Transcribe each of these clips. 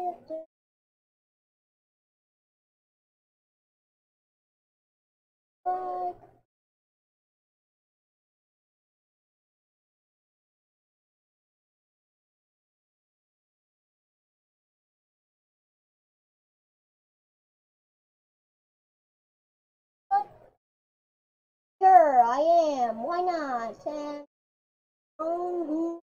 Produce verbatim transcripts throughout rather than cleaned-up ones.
Sure, I am. Why not? And um,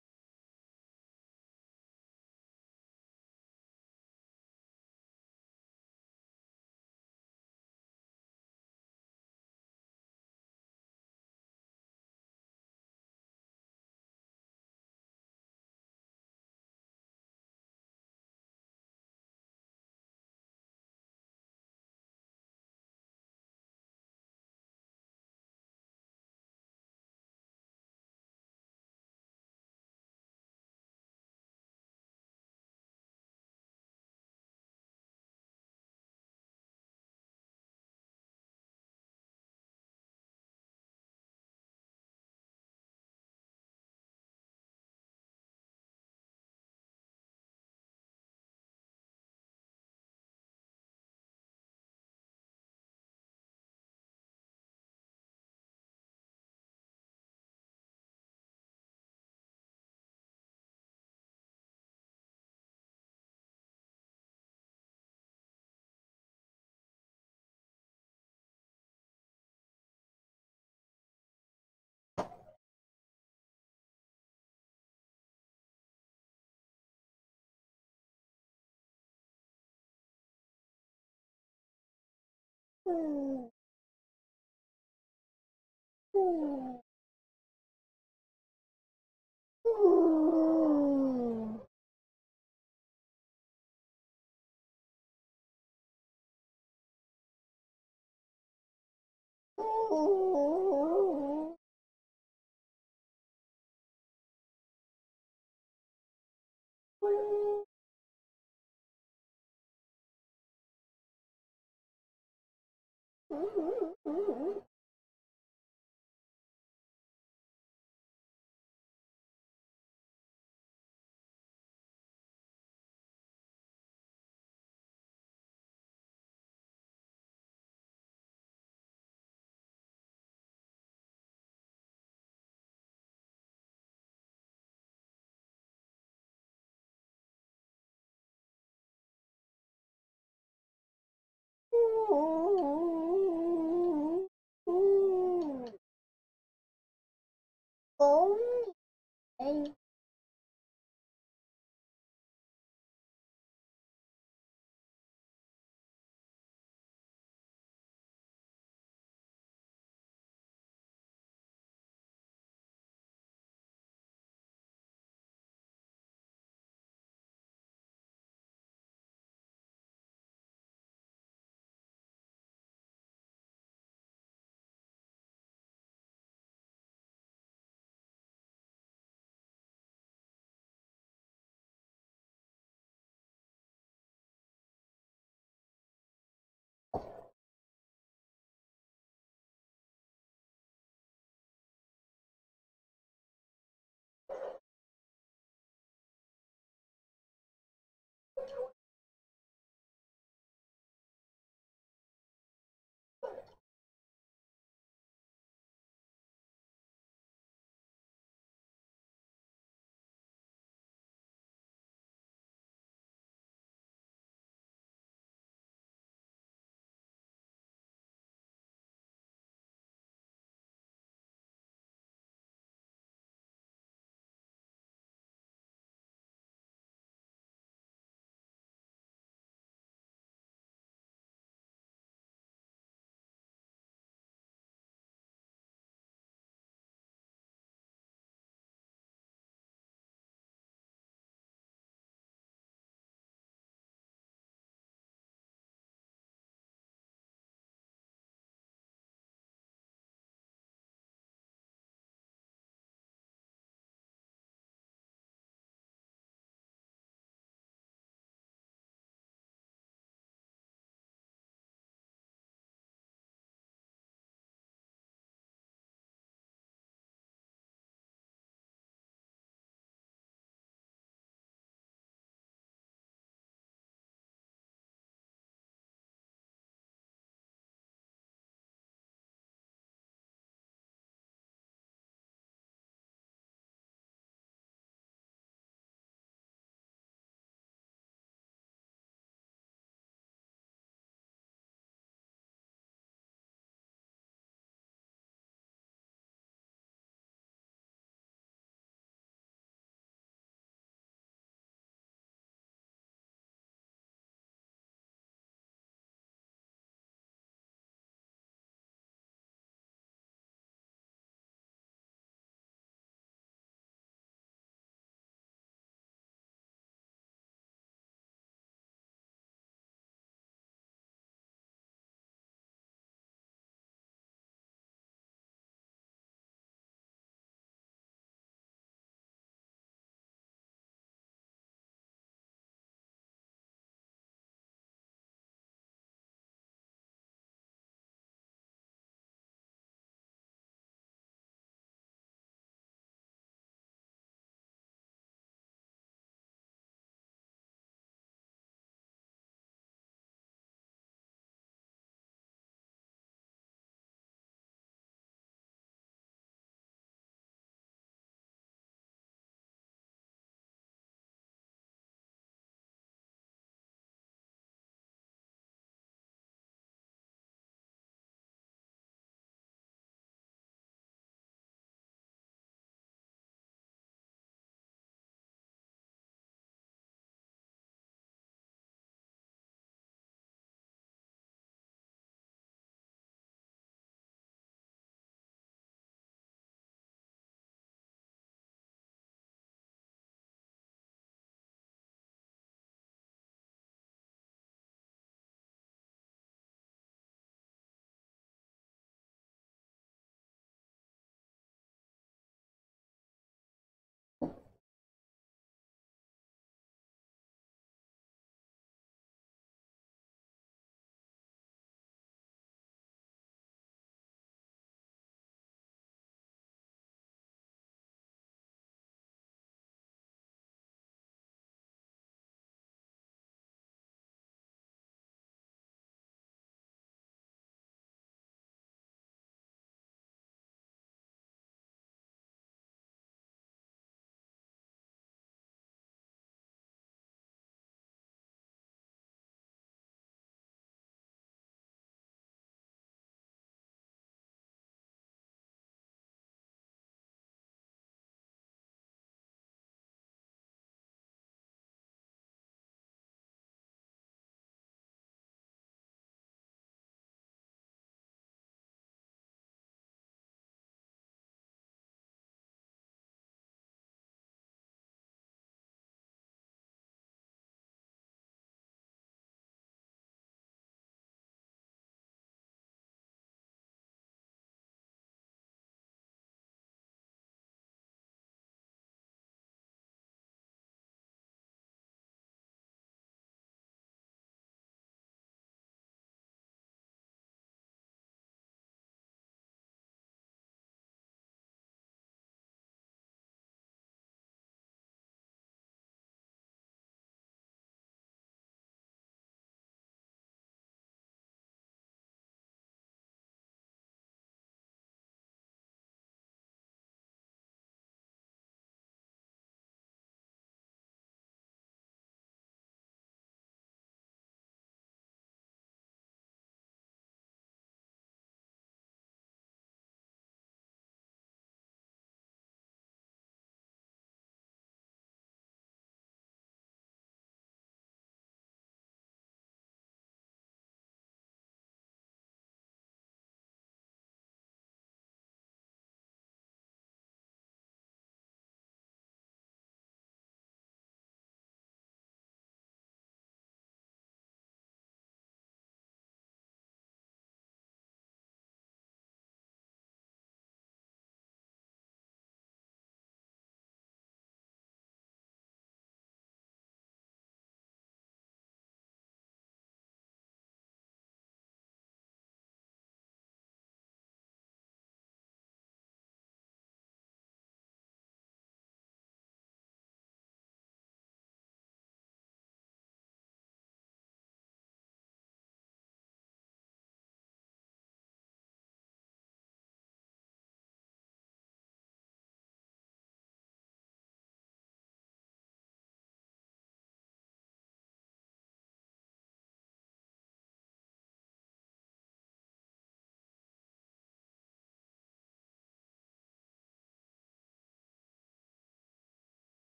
hmm, hmm, hmm. Only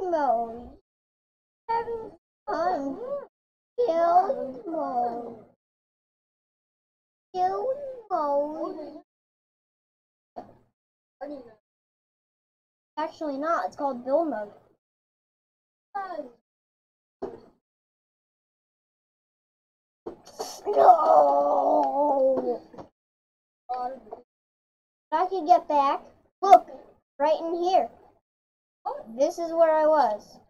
mode. Having fun. Guild mode. Guild mode. Actually not, it's called build mode. No! I could get back. Look, right in here. This is where I was.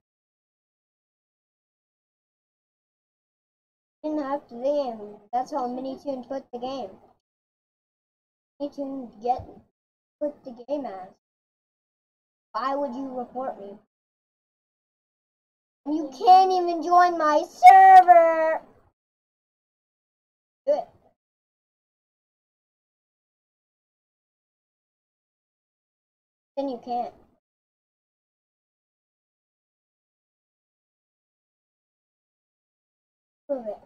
Didn't have to the game. That's how Minitoon put the game. Minitoon get put the game as. Why would you report me? You can't even join my server. Do it. Then you can't. Prove it.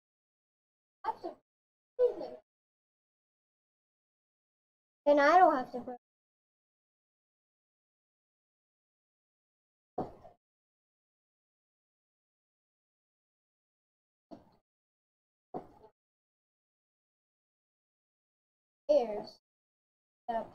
Then I don't have to prove it. Here's steps.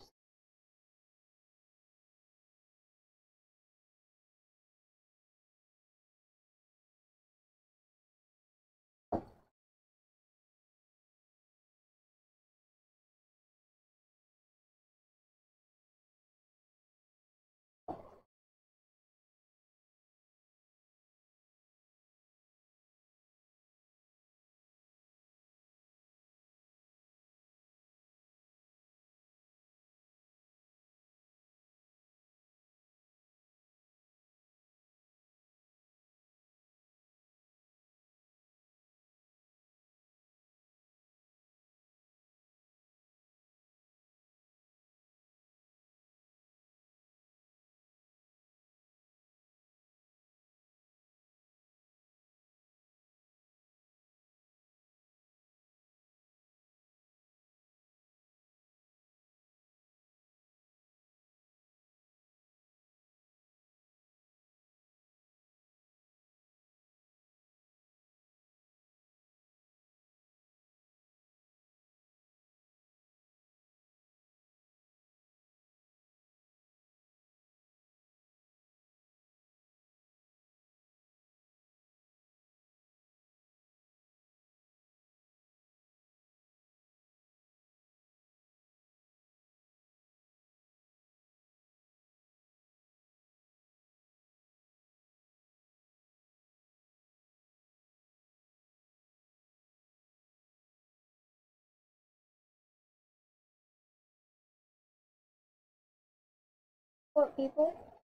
Support people.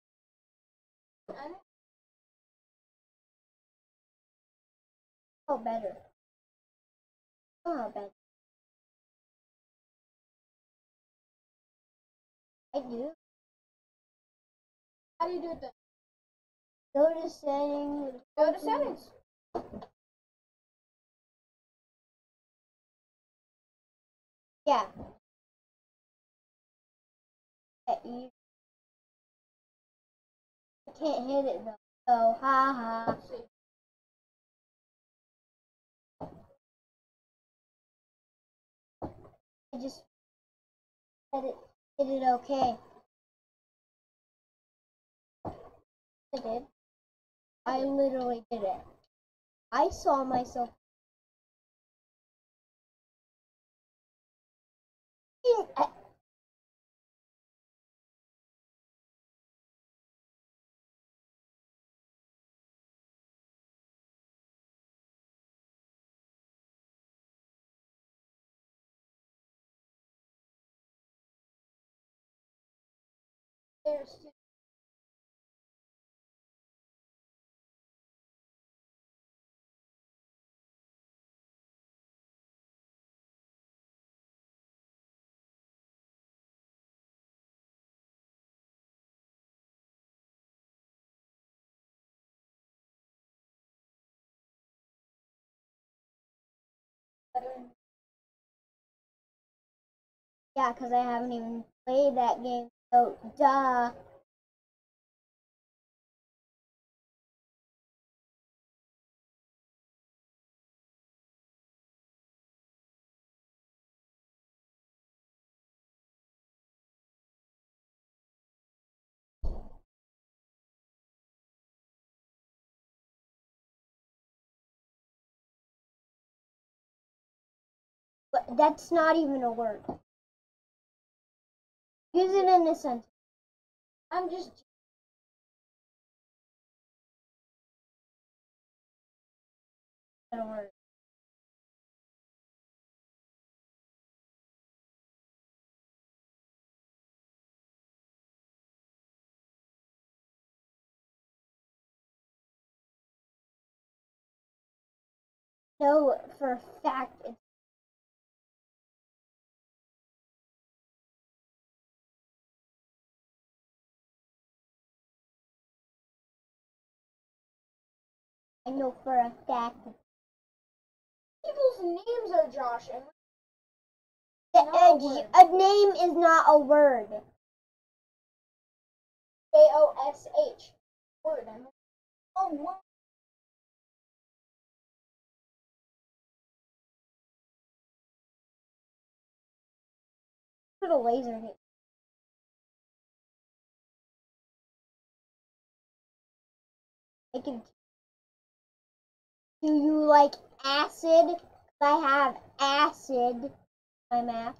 Oh, better. Oh, better. I do. How do you do it then? Go to settings. Go to settings. Yeah. Yeah, you can't hit it though. So, haha. I just said it. Did it okay? I did. I literally did it. I saw myself. There's Yeah, because I haven't even played that game. So, duh. That's not even a word. Use it in a sentence. I'm just. A word. No, for a fact, it's I know for a fact. People's names are Josh. And The not a edge, word. a name is not a word. J O S H. Word. Oh, word. Put a laser hit. I can. Do you like acid? I have acid. My math.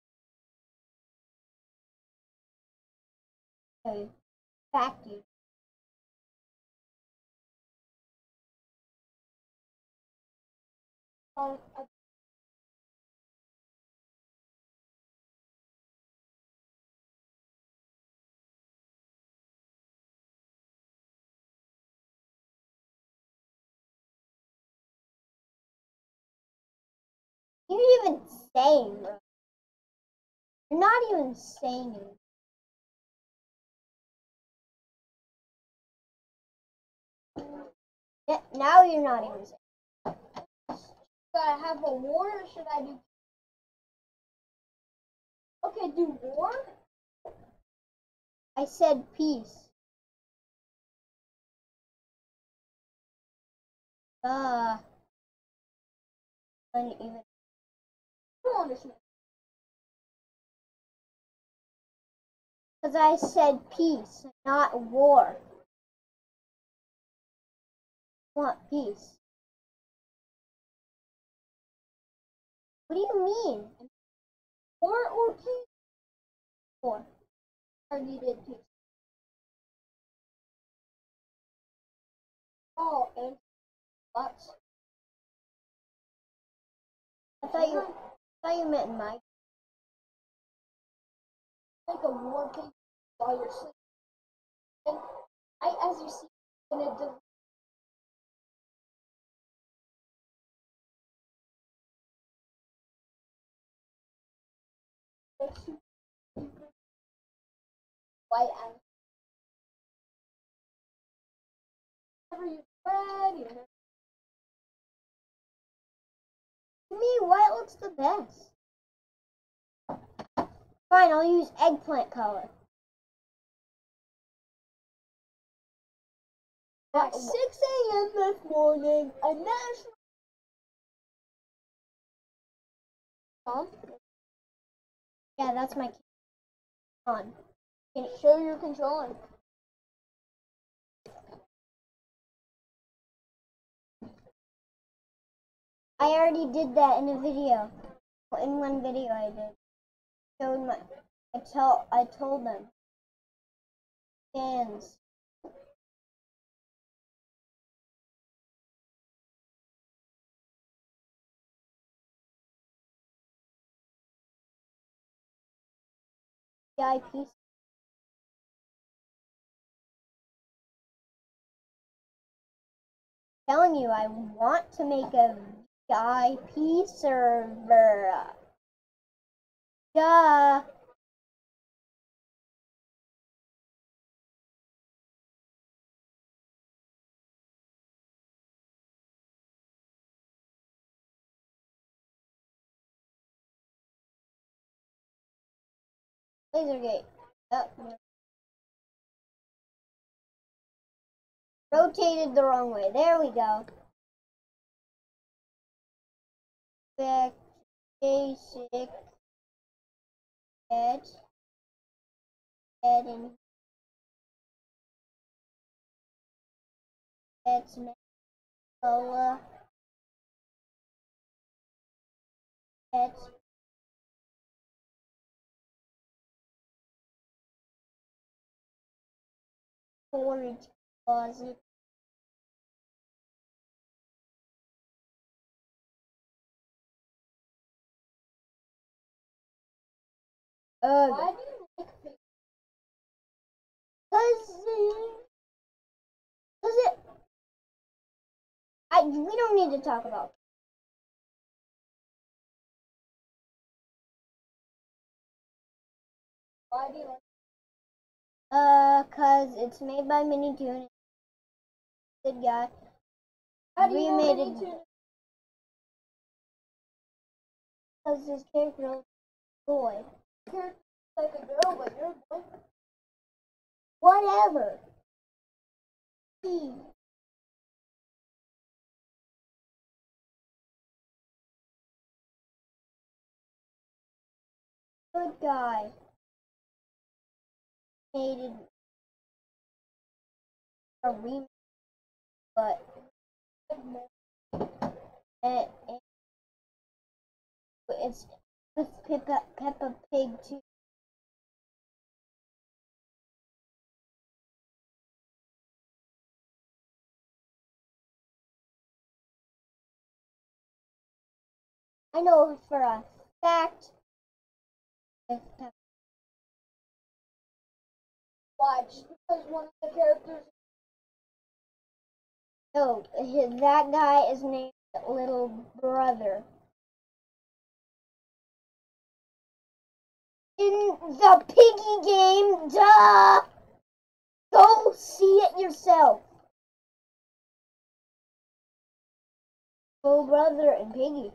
Okay. Fact you. Um, I- You're even saying, bro. You're not even saying it. Yeah, now you're not even saying. should I have a war or should I do? Okay, do war. I said peace. Uh, uneven. I don't understand. Because I said peace, not war. I want peace. What do you mean? War or peace? War. I needed peace. Oh, and what? I thought you, I thought you meant my. Make a war paper while you're sleeping. And I, as you see, in a div- white and whenever you're ready. To me, white looks the best. Fine, I'll use eggplant color. At six a m this morning, a national. Tom, Yeah, that's my on. can you show your controller? I already did that in a video. In one video I did. Showed my I tell I told them. Fans. V I P. Telling you I want to make a V I P server. Duh. Lasergate. Oh, rotated the wrong way. There we go. Back basic head. Head and head's next color. Head's storage closet. Uh, Why do you like pig? cause, uh, cause it. I we don't need to talk about. Why do you like Uh, cause it's made by Minitoon. Good guy. How do you know Remade Mini it. Toon? Cause his character was a boy. You're like a girl, but you're a boy. Whatever. He. Good guy. Made it a remake, but it, it, it's with Peppa, Peppa Pig too. I know for a fact. With Peppa. Why? Just because one of the characters. No, his, that guy is named Little Brother. In the piggy game, duh! Go see it yourself. Little Brother and Piggy.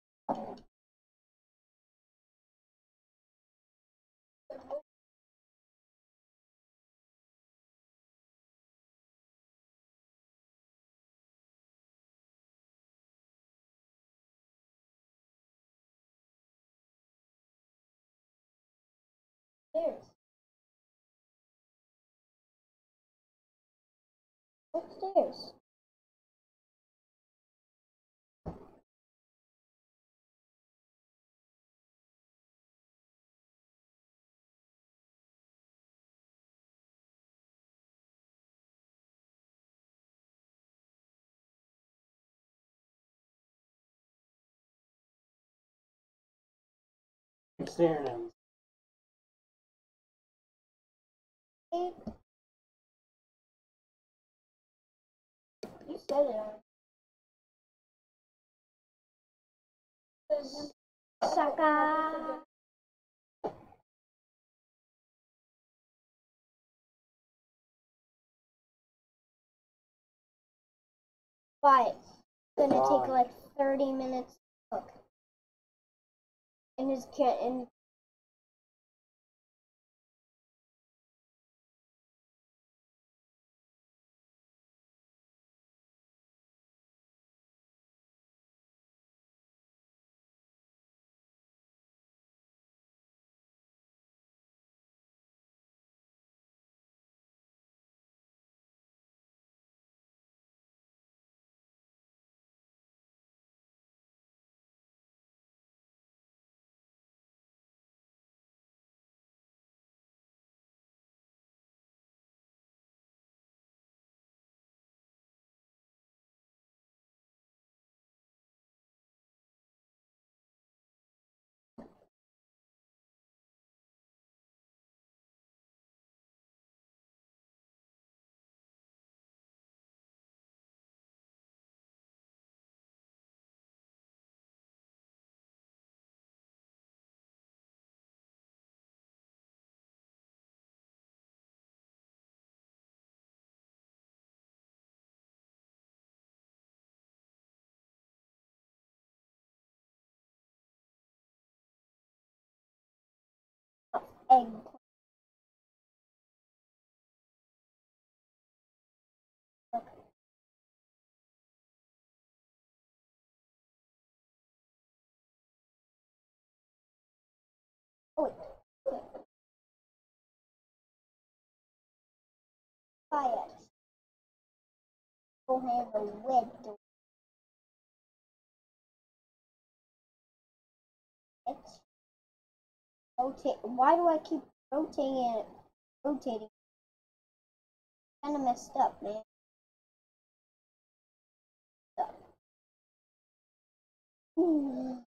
Stairs. Upstairs. You're staring at me. You said it already. Sucker. Why? It's gonna Why? take like thirty minutes to cook. And his can and egg. Oh wait. Quiet. Go have a wet it. Rotate. Why do I keep rotating it? Rotating. Kind of messed up, man. Hmm.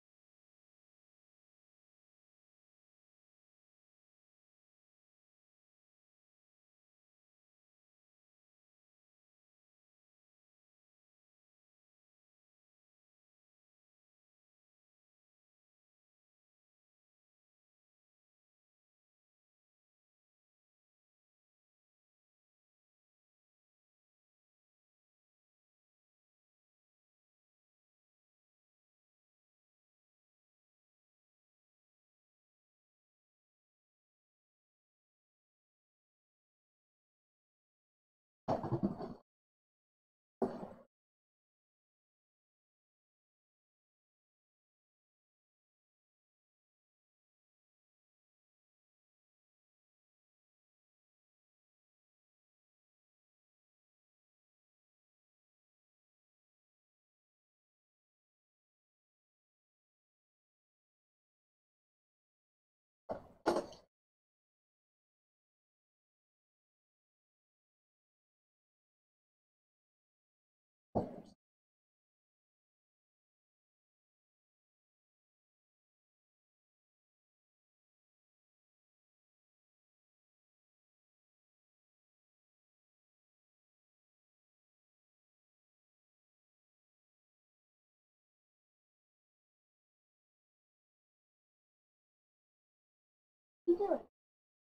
You do it.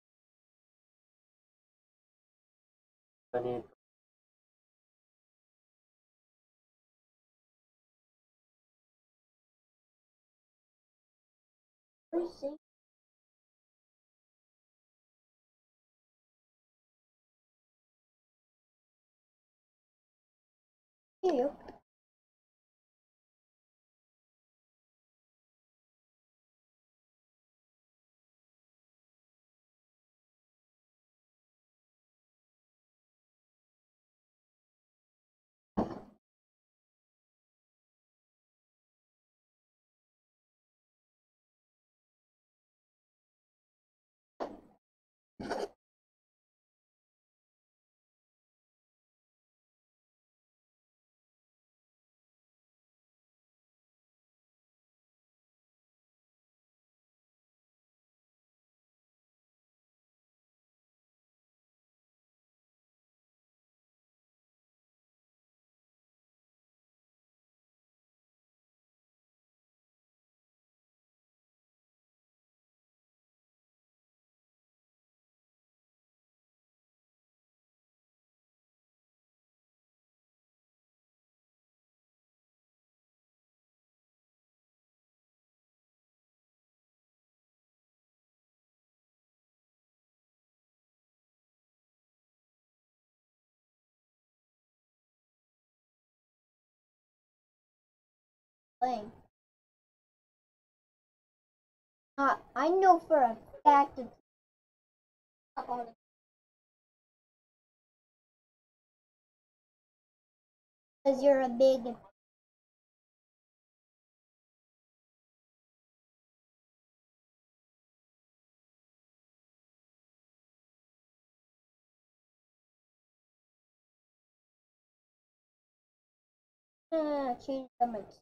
Ganito. Very safe. You. Playing. Uh, I know for a fact that because you're a big uh, change the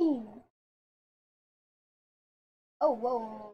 Oh, whoa.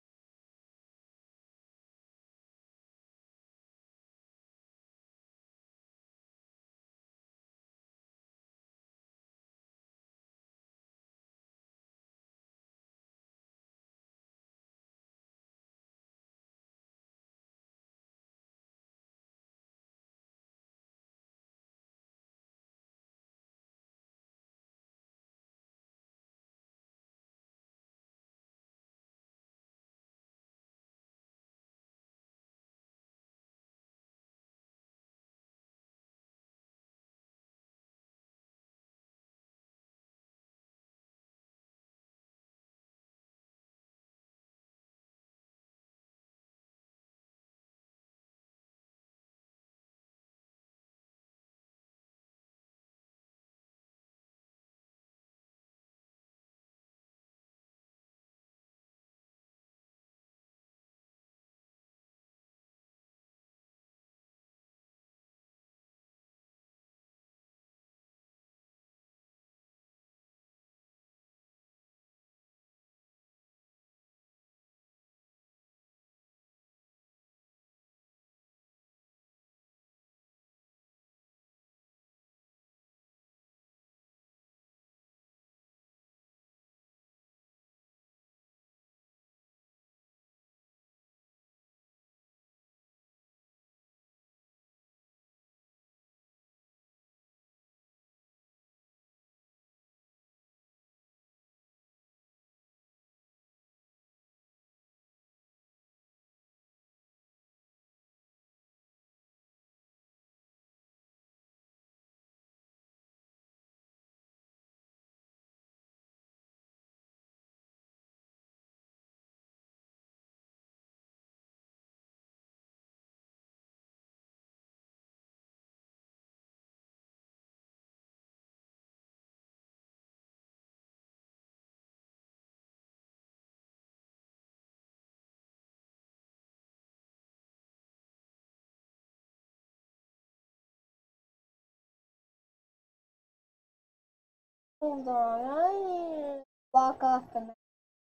Hold on, I need to walk off the map.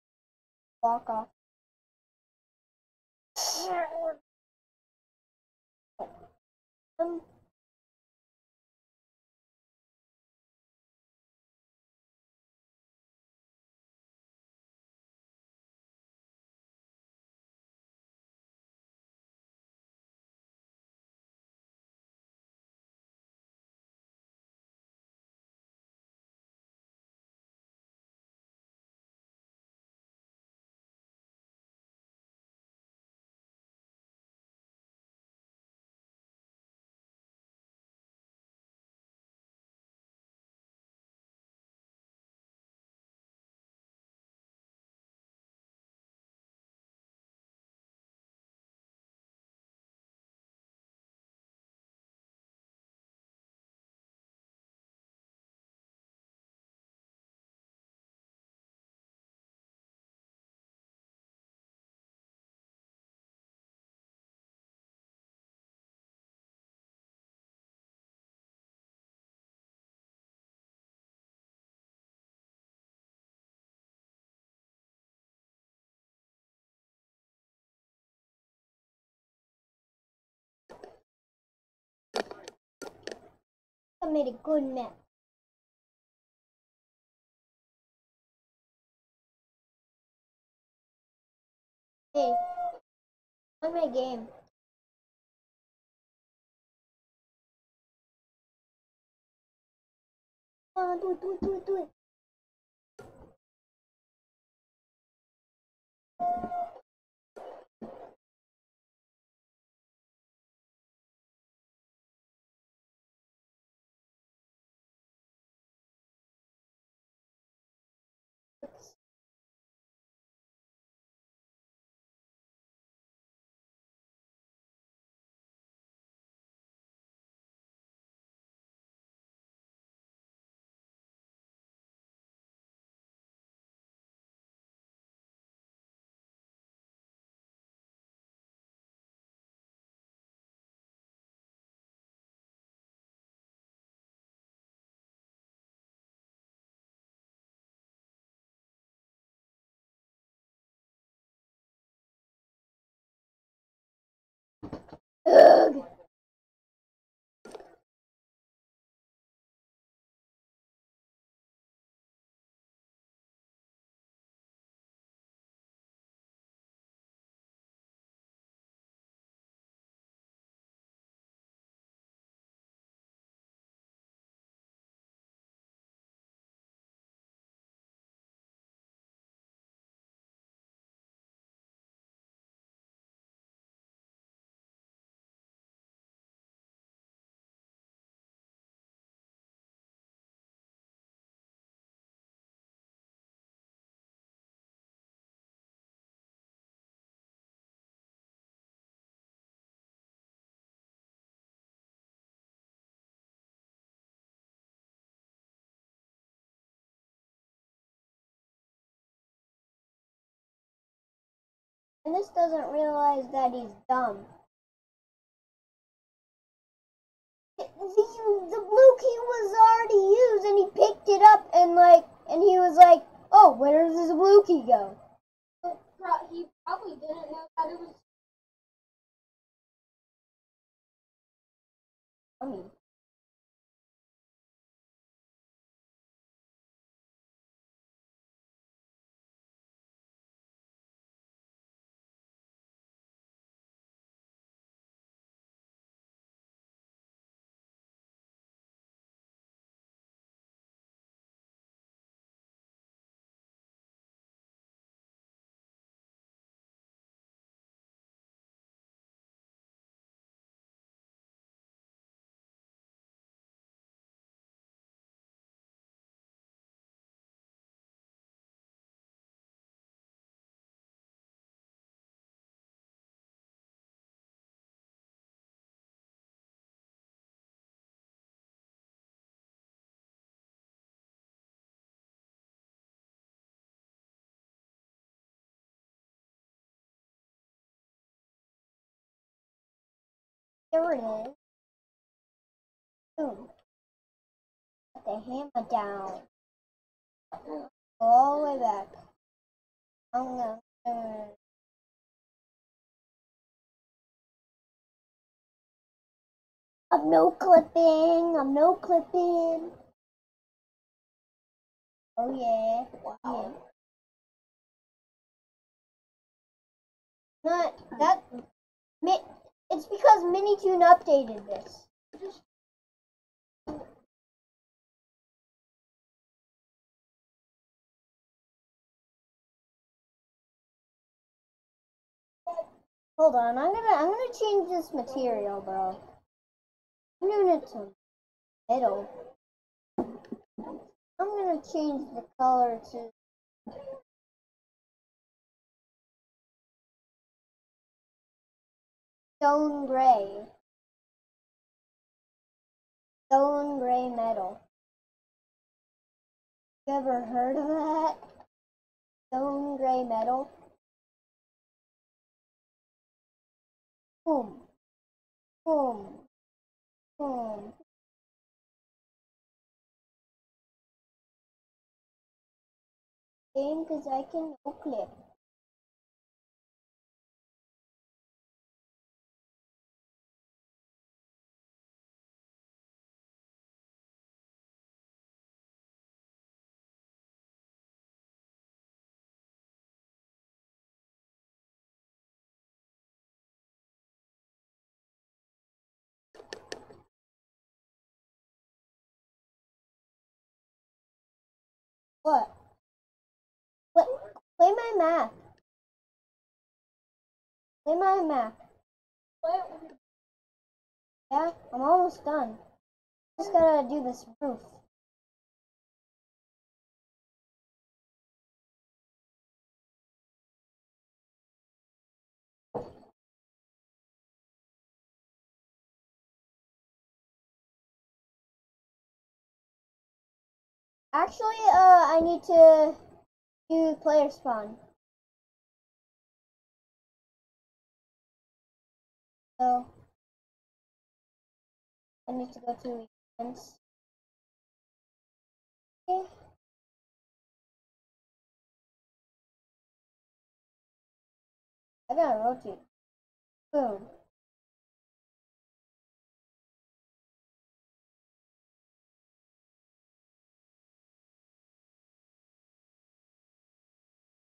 Walk off. Um, I made a good map. Hey, on my game. Uh, do it, do it, do it, do it. Ugh. And this doesn't realize that he's dumb. The, the blue key was already used and he picked it up and like, and he was like, oh, where does this blue key go? So pro- he probably didn't know that it was. I mean, there it is. Boom. Put the hammer down. Go all the way back. I'm gonna turn. I'm no clipping. I'm no clipping. Oh yeah. Wow. Yeah. Not that. It's because Minitoon updated this. Hold on, I'm gonna I'm gonna change this material, bro. I'm doing it to middle. I'm gonna change the color to stone gray. Stone gray metal. You ever heard of that? Stone gray metal? Boom. Boom. Boom. Game because I can no clip. What? What? Play my map. Play my map. What? Yeah, I'm almost done. Just gotta do this roof. Actually, uh, I need to do player spawn. So, I need to go to events. Okay. I gotta rotate. Boom.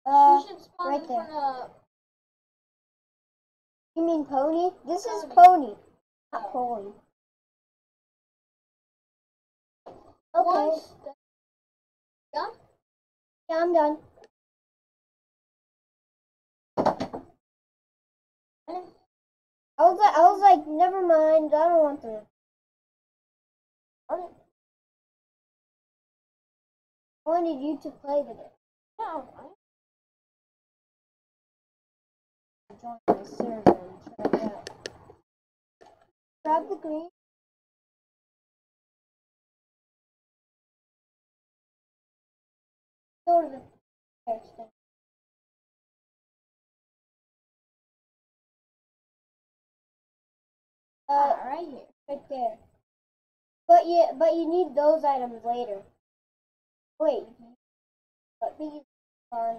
Uh, we should spawn right in there. front of. You mean pony? This is Pony. pony, not Oh. pony. Okay. Once that- Done? Yeah, I'm done. I was like, I was like, never mind. I don't want to. Alright. I wanted you to play today. Yeah, alright. Join my server and try it out. Grab the green. Go to the text thing. Uh, Ah, right here. right there. But you, but you need those items later. Wait, but these are.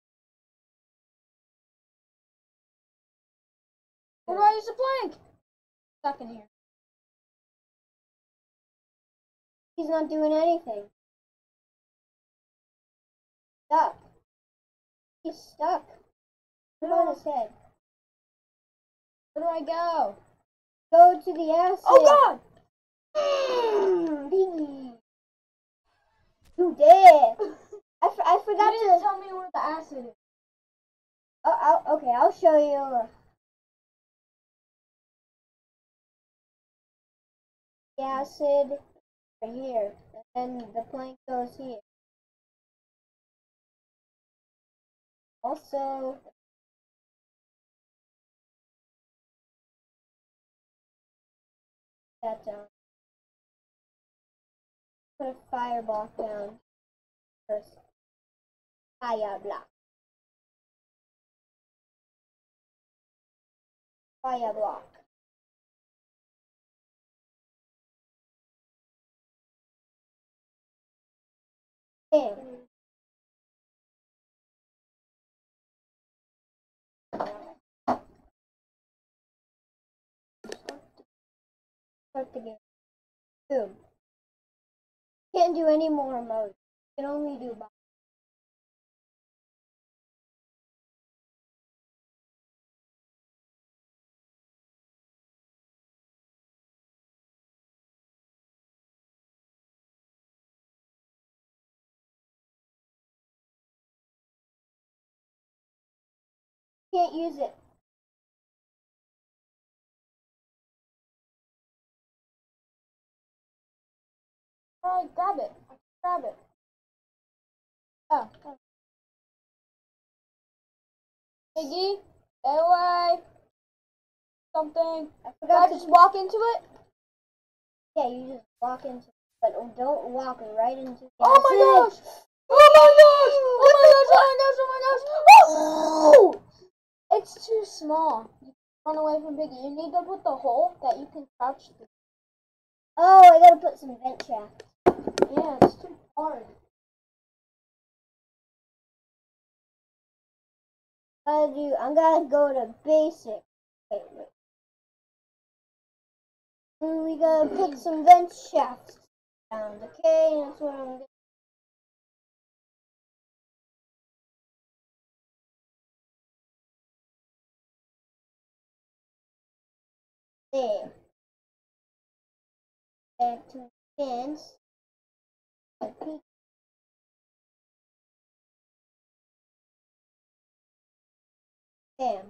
Where do I use the plank? Stuck in here. He's not doing anything. Stuck. He's stuck. Put on his head. Where do I go? Go to the acid. Oh god! Mm, Piggy. You did. I, f I forgot You didn't to. tell me where the acid is. Oh, I'll, okay, I'll show you. The acid right here, and then the plank goes here. Also, that down. Put a fire block down first. Fire block. Fire block. Bam. Start the game. Boom. Can't do any more modes. You can only do box. Can't use it. Oh, grab it. Grab it. Oh. oh. Piggy, stay away. Something. I Did forgot I to. just walk into it? Yeah, you just walk into it, but don't walk right into the Oh my acid. gosh! Oh my gosh! Oh my gosh! Oh my gosh! Oh my gosh! Oh! It's too small. You run away from Piggy. You need to put the hole that you can crouch through. Oh, I gotta put some vent shaft. Yeah, it's too hard. Gotta do. I'm gonna go to basic. Wait, wait. And we gotta put some vent shafts down. Okay, that's what I'm gonna. There. Back to the fence. Bam.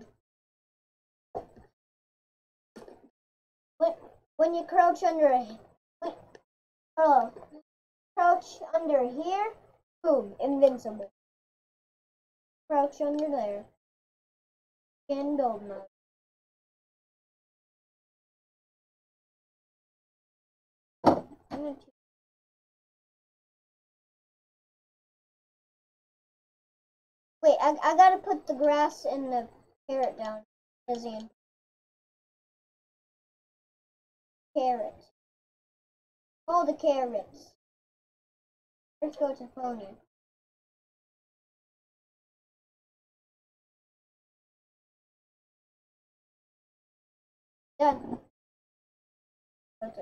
When, when you crouch under a. Wait, hello. Crouch under here. Boom. Invincible. Crouch under there. In build mode. I'm gonna Wait, I, I gotta put the grass and the carrot down. Lizzie. Carrot. All the carrots. Let's go to pony. Done. Okay.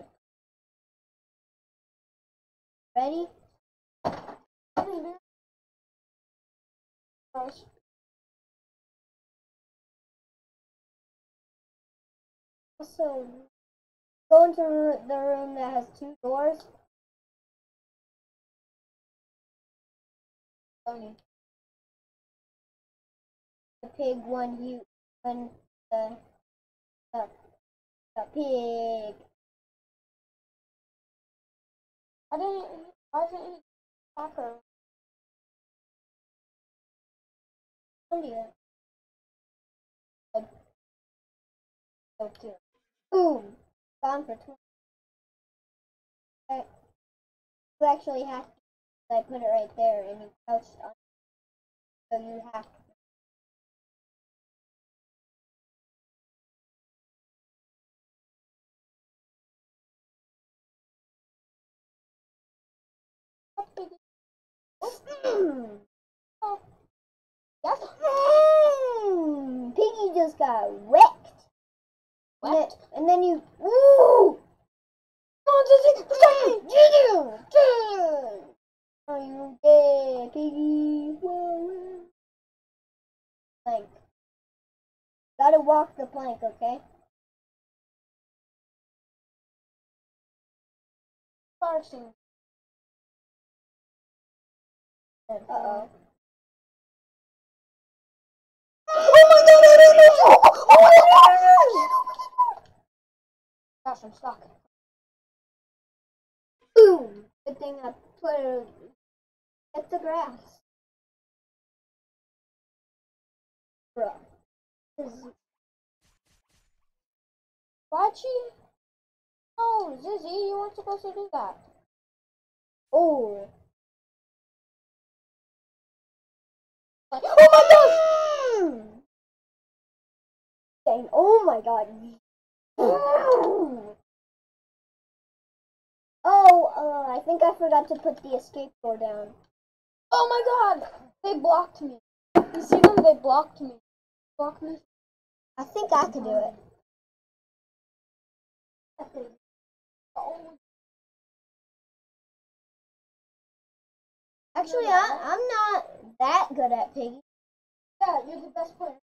Ready? Nice. Also, go into the room that has two doors. Funny. The pig when you when the the, the pig. I didn't. Why didn't he attack her? India. Okay. Boom. Gone for twenty. You actually have to. I put it right there, and you crouched on. So you have to. What big? Mm. Oh, yes. Mm. Piggy just got wrecked. And then, What? and then you. Ooh! Come on, Dizzy, protect me. Are you dead, Piggy? Plank. Gotta walk the plank, okay? Parsing. Uh oh. Oh my god, I don't know! Oh my god! Gosh, I'm stuck. Boom! Good thing I put it. It's the grass. Bro. Why'd she? Oh, Zizzy, you weren't supposed to do that. Oh. Like, oh my gosh! Mm. Dang, oh my god. Oh, uh, I think I forgot to put the escape door down. Oh my god! They blocked me. You see them? They blocked me. Blocked me. I think I could do it. Oh. Actually, I, I'm not that good at piggy. Yeah, you're the best player.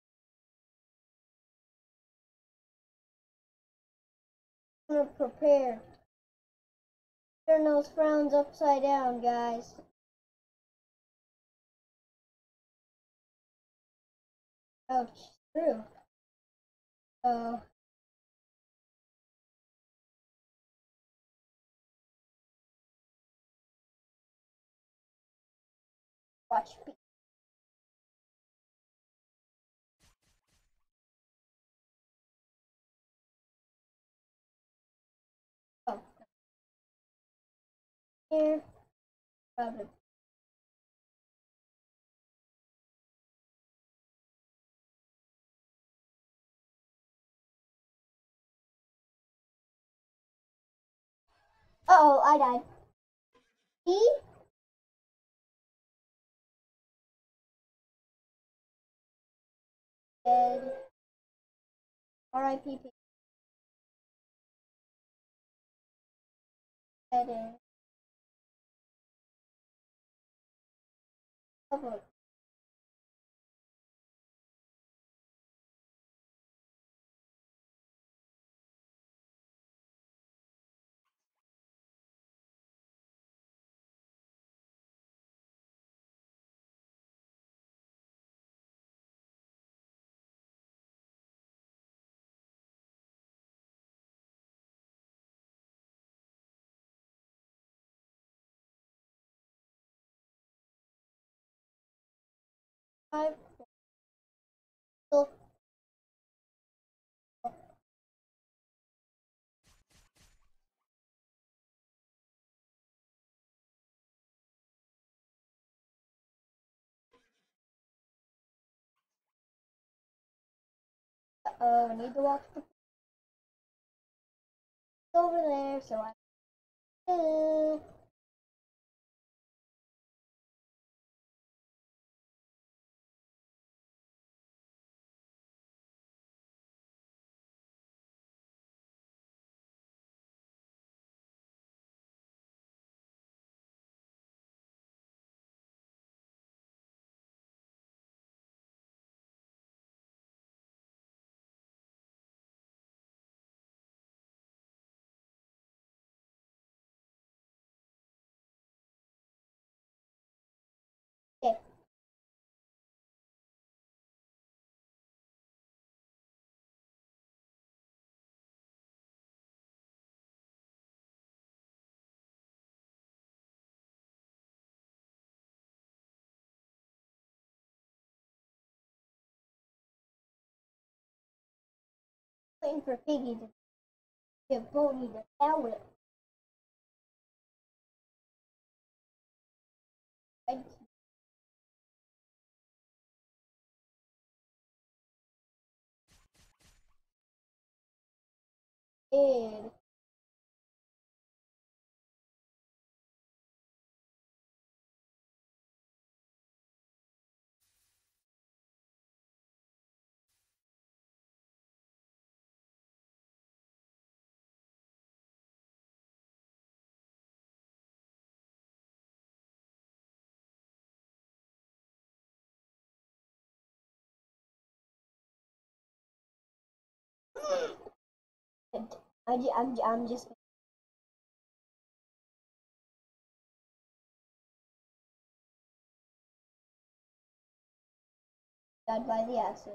I'm gonna prepare. Turn those frowns upside down, guys. Ouch, true. So, watch me. Oh. Here. Rub it. Uh-oh, I died. See? Dead. R I P Piggy. Dead in. Oh, five. So, uh-oh, I need to watch the over there, so I. Uh, Waiting for Piggy to give Pony the pallet. And I, I'm, I'm just. Died by the acid.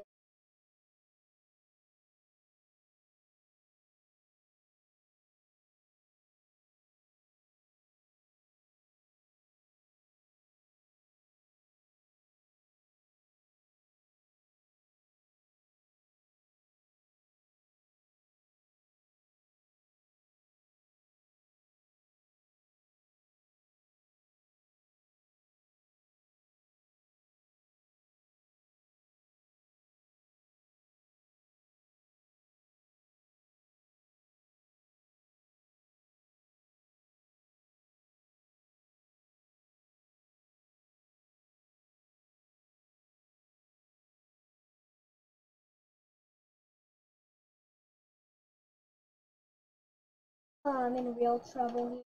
Oh, I'm in real trouble here.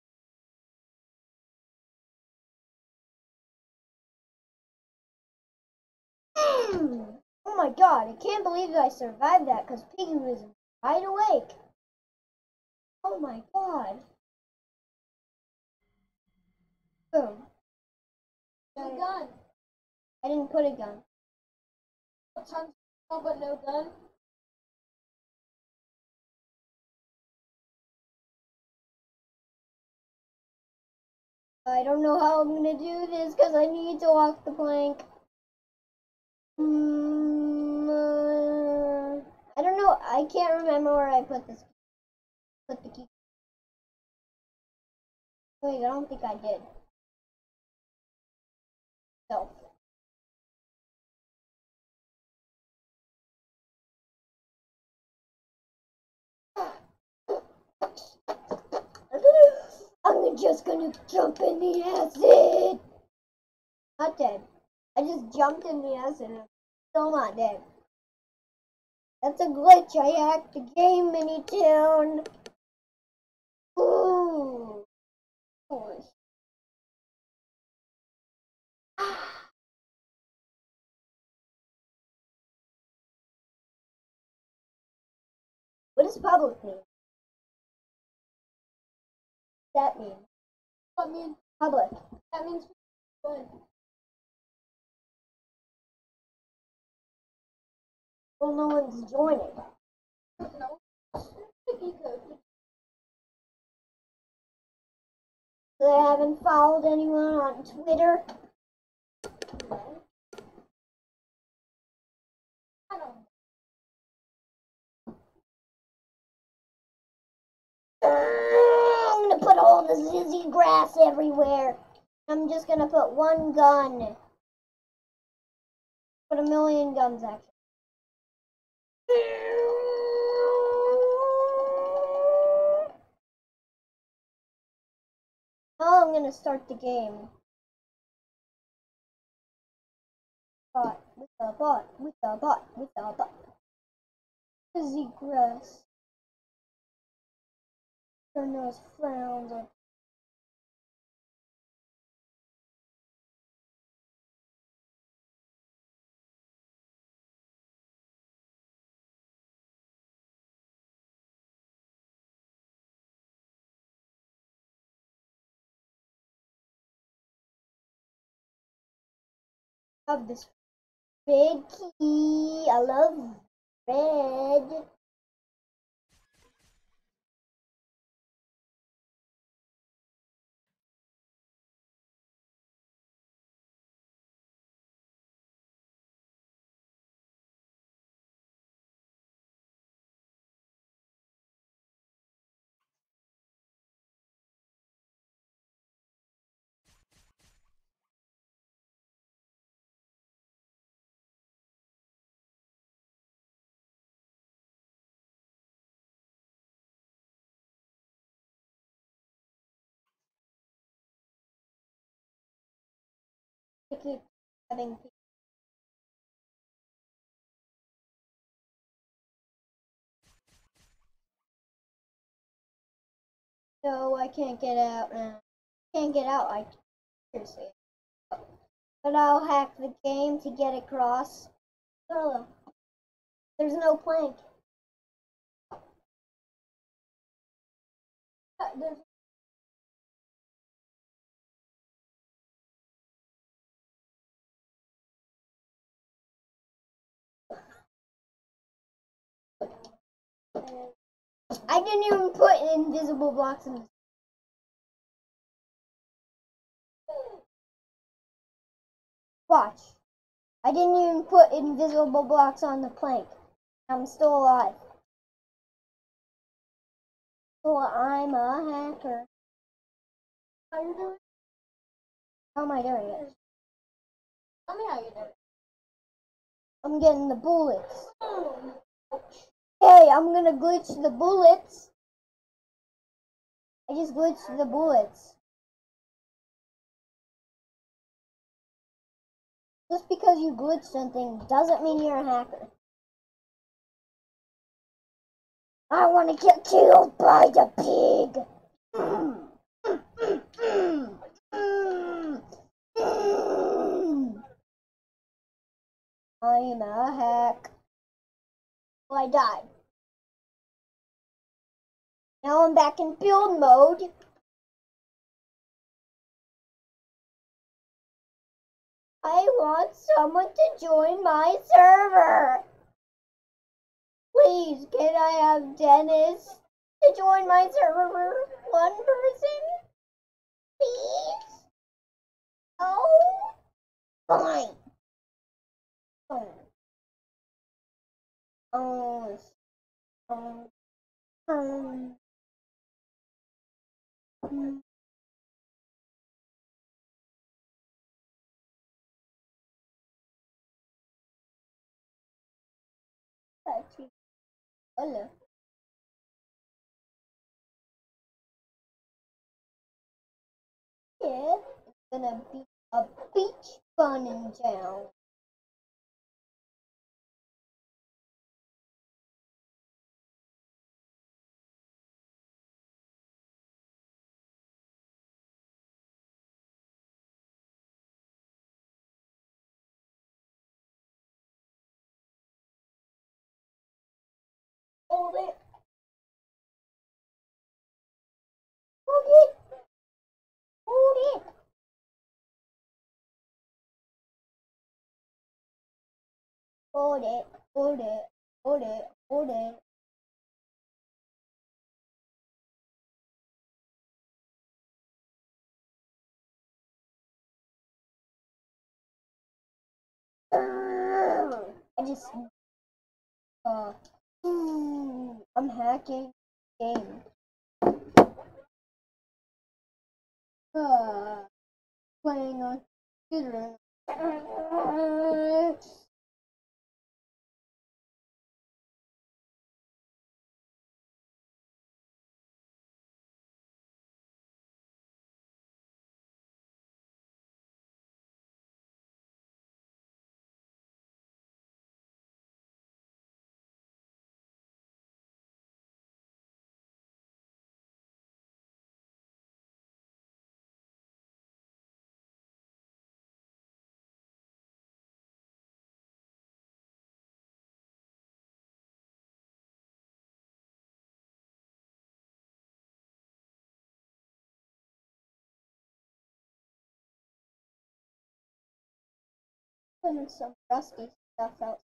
Mm. Oh my god, I can't believe that I survived that because Piggy was wide awake. Oh my god. Boom. No gun. I didn't put a gun. Tons of but no gun. I don't know how I'm gonna do this because I need to walk the plank. Mm, uh, I don't know. I can't remember where I put this. Put the key. Wait, I don't think I did. So. I'm just gonna jump in the acid. Not dead. I just jumped in the acid and I'm still not dead. That's a glitch. I hacked the game, Minitoon. Ooh. Ooh. What does public mean? What does that mean? What mean? Public. That means good. Well, no one's joining. No. Sticky code. So I haven't followed anyone on Twitter. No. I don't know. I'm gonna put all the zizzy grass everywhere. I'm just gonna put one gun. Put a million guns, actually. Now I'm gonna start the game. Bot, with the bot, with the bot, with the bot. Zizzy grass. Turn those frowns up. Have this red key. I love red. to keep having people. So I can't get out now. Can't get out, like, seriously. But I'll hack the game to get across. Oh, there's no plank. There's I didn't even put invisible blocks in. Watch. I didn't even put invisible blocks on the plank. I'm still alive. So I'm a hacker. How are you doing? How am I doing it? Tell me how you doing. I'm getting the bullets. Hey, I'm gonna glitch the bullets. I just glitched the bullets. Just because you glitch something doesn't mean you're a hacker. I want to get killed by the pig. Mm, mm, mm, mm, mm. I'm a hack. Well, I died. Now I'm back in build mode. I want someone to join my server. Please, can I have Dennis to join my server? One person? Please? Oh, fine. Oh, oh, oh, um, um. Hello. Yeah, it's gonna be a beach fun in town. Hold it. Hold it. Hold it. Hold it. Hold it. Hold it. Hold it. I just uh I'm hacking the game. Uh, playing on computer. Putting some rusty stuff out.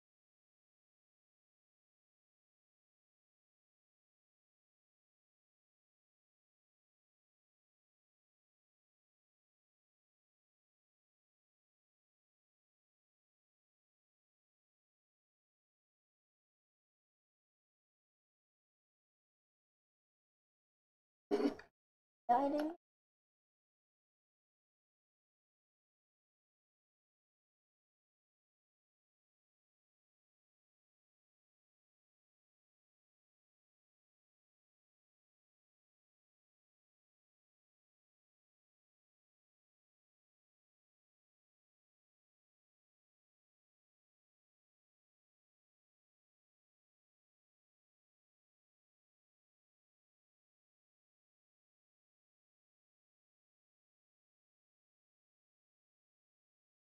Hiding.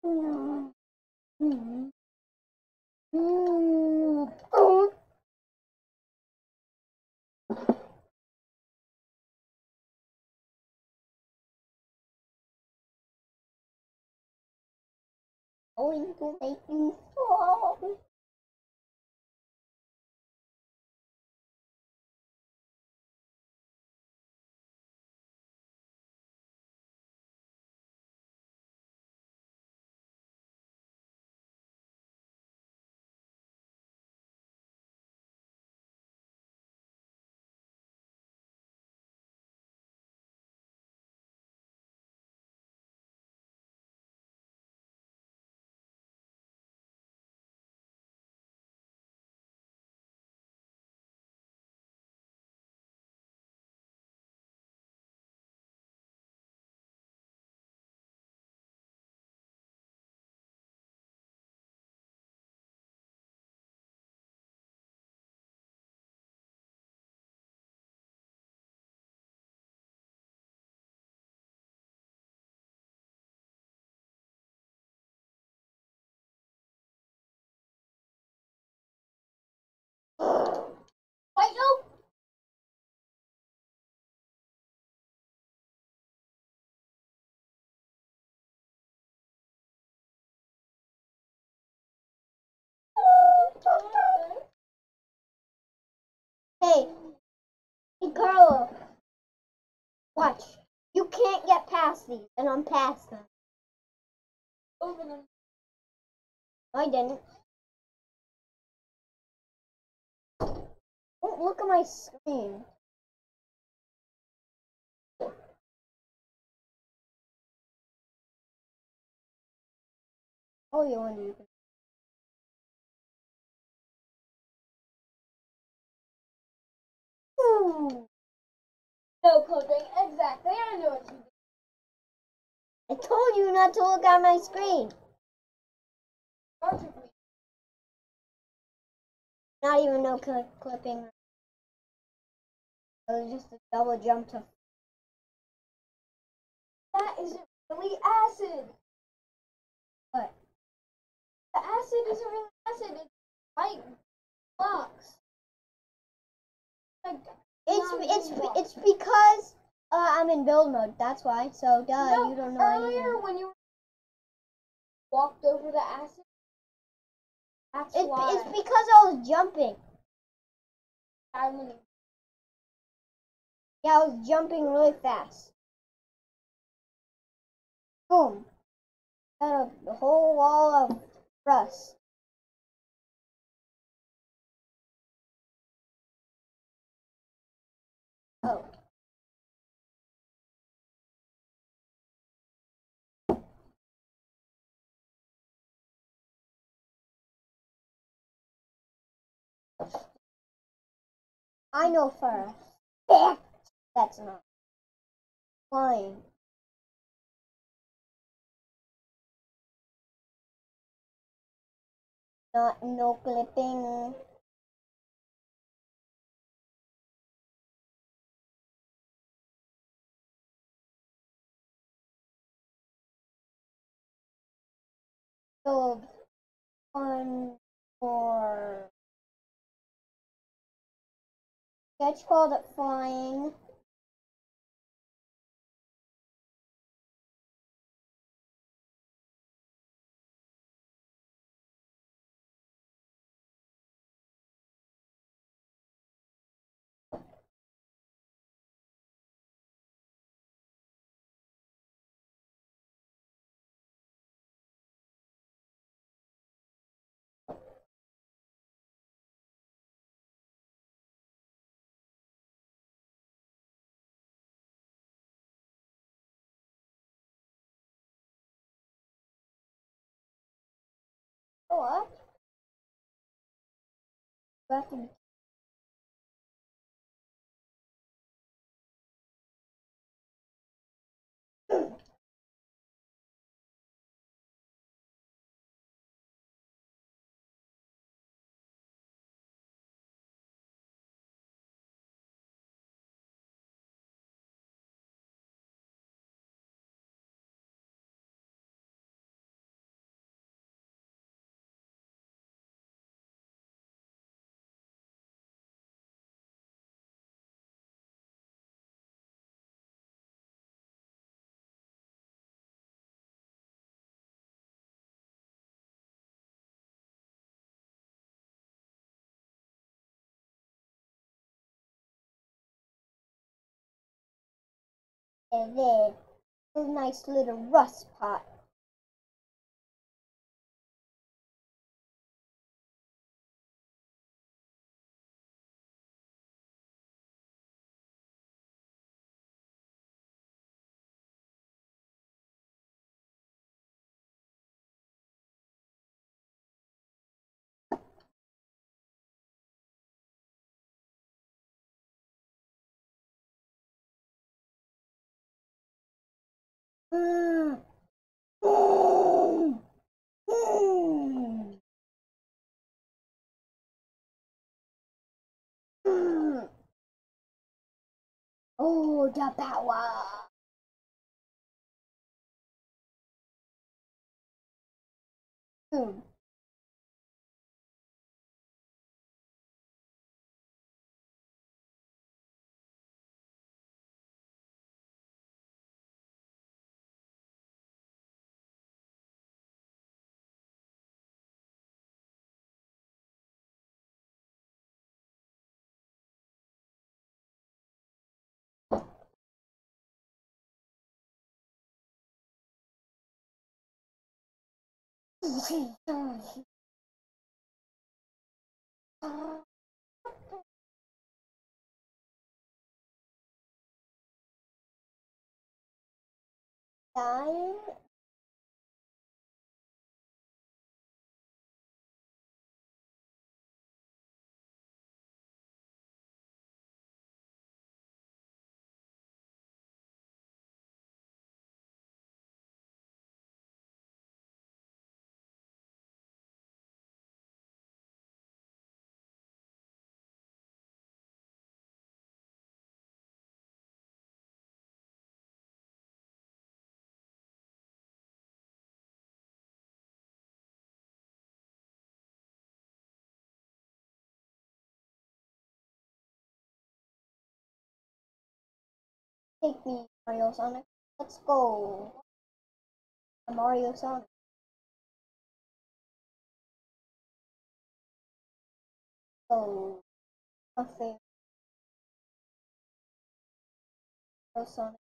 Mm. Mm. Mm. Oh. Going to make you fall. Wait, no. Hey, hey, Carlo. Watch. You can't get past these, and I'm past them. Over them. I didn't. Don't look at my screen. Oh, you want to? Hmm. No coding. Exactly. I know what you did. I told you not to look at my screen. Logically. Not even no cl clipping. It was just a double jump to. That isn't really acid. What? The acid isn't really acid. It's white blocks. Like, It's non-green it's blocks. it's because uh, I'm in build mode. That's why. So duh, No, you don't know earlier anything. when you walked over the acid, that's It's why. it's because I was jumping. I mean, Yeah, I was jumping really fast. Boom. Got a whole wall of rust. Oh. I know first. That's not flying. Not no clipping. So one for sketch called it flying. What? You have to be And then a nice little rust pot. Mm. Mm. Mm. Mm. Oh, the power. Mm. Time. Take me, Mario Sonic. Let's go. Mario Sonic. Go. Okay. Mario Sonic.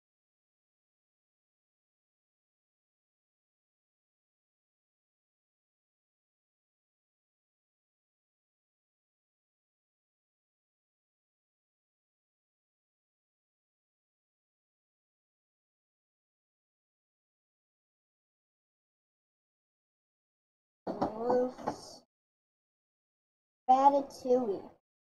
Roofs. Ratatouille.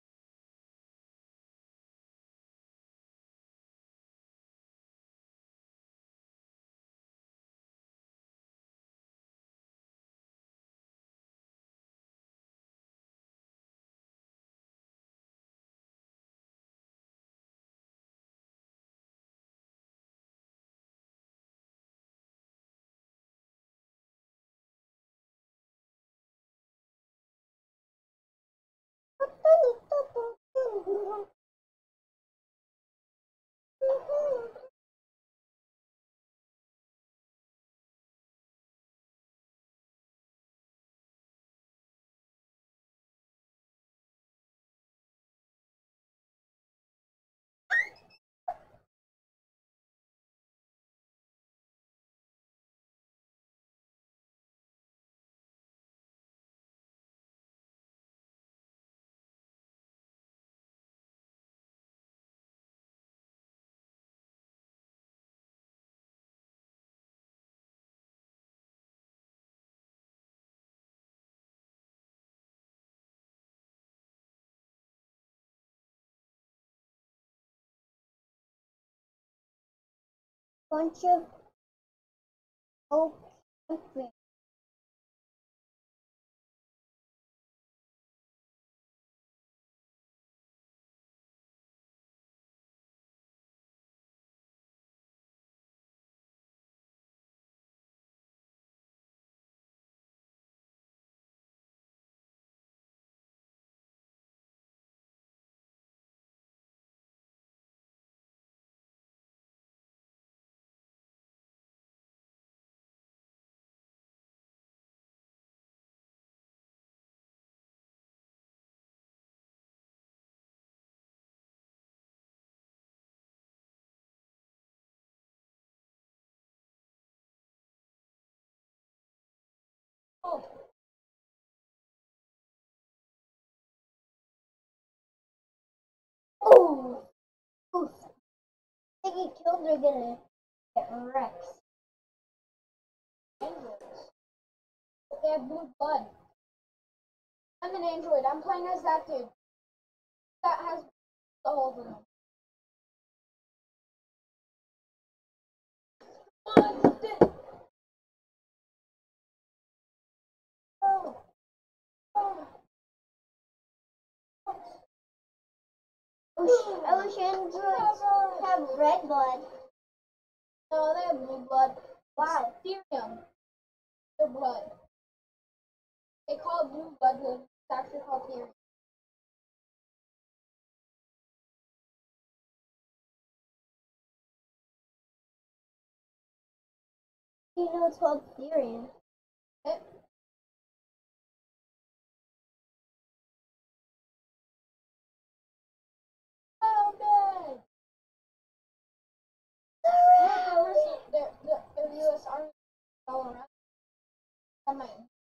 Bunch of oak country. Oh. Oh! Oof. I think he killed her, gonna get wrecked. Androids. They have blue blood. I'm an android. I'm playing as that dude. That has the holes in him. Oh. Oh. I wish, I wish androids have red blood. No, they have blue blood. Why? Ethereum. Their blood. They call it blue blood, but it's actually called Ethereum. You know it's called Ethereum. Okay. Oh, good. Their, their, their U S Army all around. I might.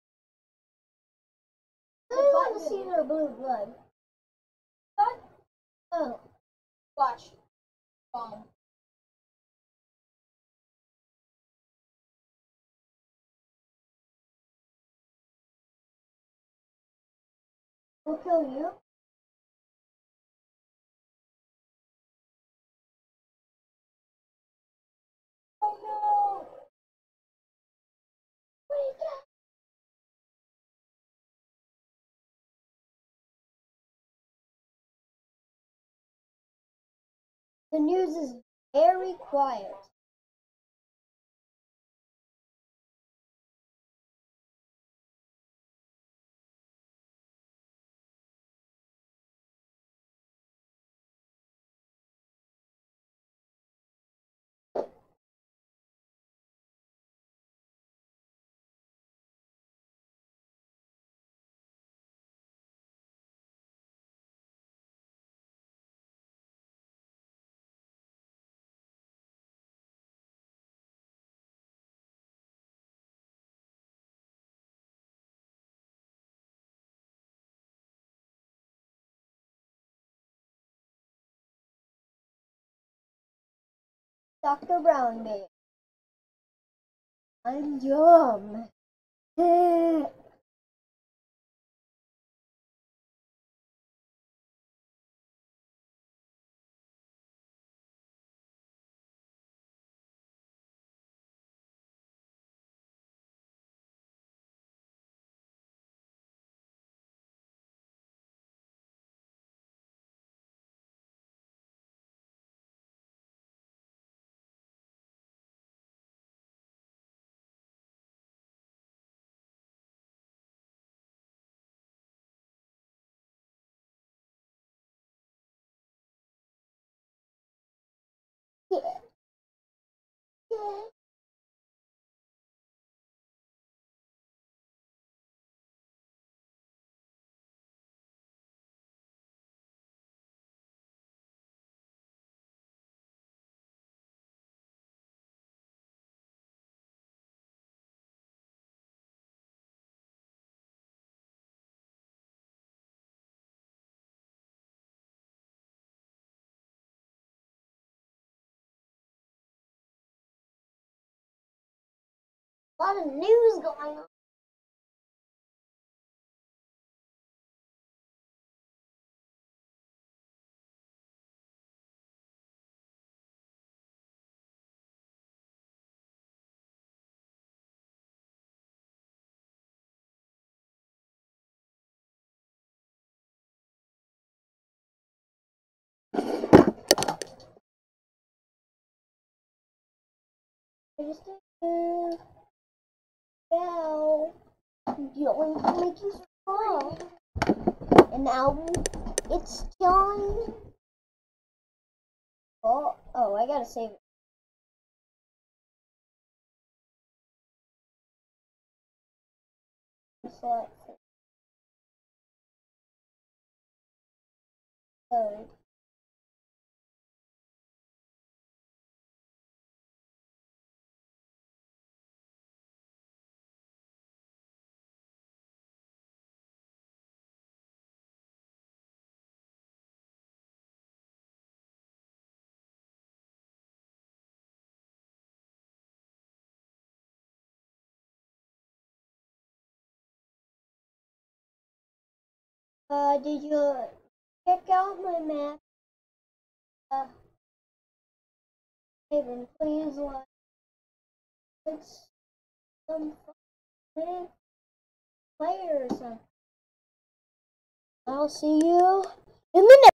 I want to see their blue blood. What? Oh. Watch. Bomb. Who killed you? Oh no! Wake up! The news is very quiet. Doctor Brown Bear. I'm dumb. Yeah. Yeah. A lot of news going on. I just did bell. Going to make you smile. And now it's time. Oh, oh, I gotta save it. Select it. Load. Uh, did you check out my map? Uh, Raven, please like, let's some fun player or something. I'll see you in the next.